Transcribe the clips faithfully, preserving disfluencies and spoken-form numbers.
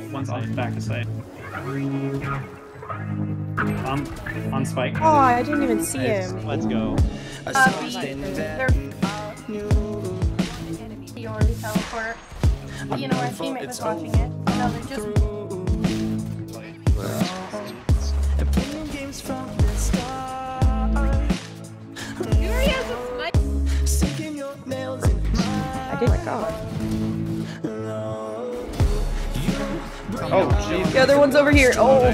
one's on back to site. On, on spike. Oh, I didn't even see Nice. him. Let's go. Uh, B. They're... You already teleport. You know, our teammate was watching it. No, they're just... Here he is, a sniper! I did my god. Oh, jeez. The other one's over here. Oh.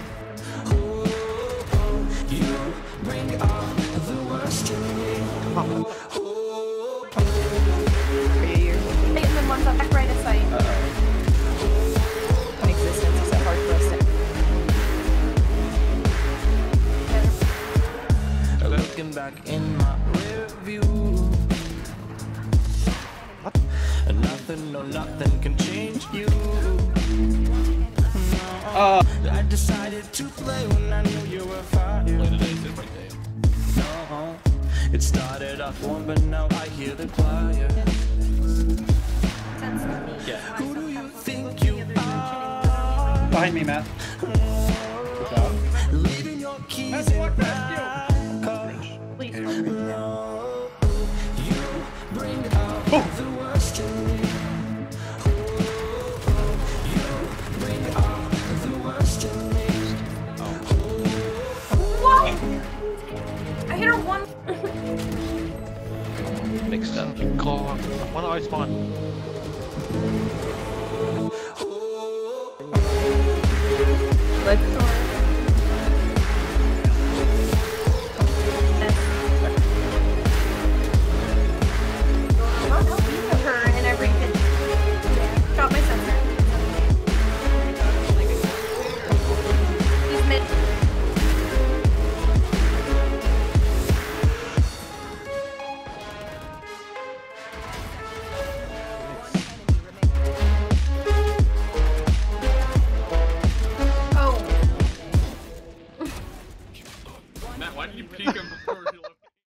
Hey, and then one's up back right of sight. Uh-oh. In existence, is that hard for us to... Looking back in my review. What? Nothing, no nothing can change you. Uh, I decided to play when I knew you were fire. No, it started off warm, but now I hear the choir. Yeah. Who do you think you are? behind me, Matt. Good job. Leaving your keys in my car. Please. You bring out the worst in me. You bring out the worst in me. What? I hit her one. Next up, you call one eye spawn. Let's